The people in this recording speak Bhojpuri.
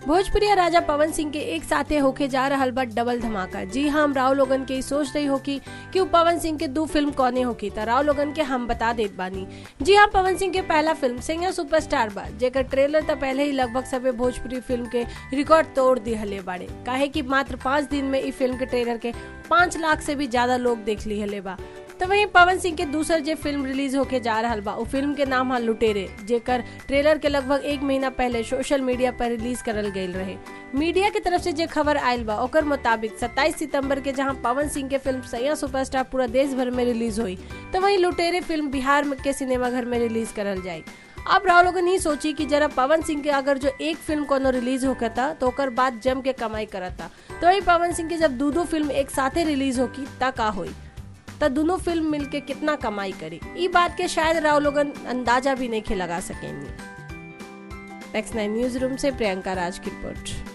भोजपुरी राजा पवन सिंह के एक साथे होके जा रहल बा डबल धमाका। जी हाँ, हम राव लोगन के सोच रही होकी कि वो पवन सिंह के 2 फिल्म कौने होकी, त राव लोगन के हम बता देत बानी। जी हाँ, पवन सिंह के पहला फिल्म सैया सुपरस्टार बा, जेकर ट्रेलर त पहले ही लगभग सबे भोजपुरी फिल्म के रिकॉर्ड तोड़ दिहले बाड़े। काहे कि मात्र 5 दिन में इस फिल्म के ट्रेलर के 5 लाख से भी ज्यादा लोग देख लिहले बा। तो वहीं पवन सिंह के दूसर जो फिल्म रिलीज होके जा रहल बा, वो फिल्म के नाम है लुटेरे, जेकर ट्रेलर के लगभग 1 महीना पहले सोशल मीडिया पर रिलीज करल गईल रहे। मीडिया की तरफ से जो खबर आयल बा ओकर मुताबिक 27 सितंबर के जहां पवन सिंह के फिल्म सैया सुपरस्टार पूरा देश भर में रिलीज हुई, तो वहीं लुटेरे फिल्म बिहार के सिनेमाघर में रिलीज करल जाये। अब राव लोगन ही सोची कि जरा पवन सिंह के अगर जो एक फिल्म कोनो रिलीज होता तो ओकर बाद जम के कमाई करता, तो वही पवन सिंह के जब दो फिल्म एक साथे रिलीज होगी ता का होई, तो दोनों फिल्म मिलके कितना कमाई करी, ई बात के शायद राव लोगन अंदाजा भी नहीं लगा सकेंगे। Next 9 न्यूज रूम से प्रियंका राज की रिपोर्ट।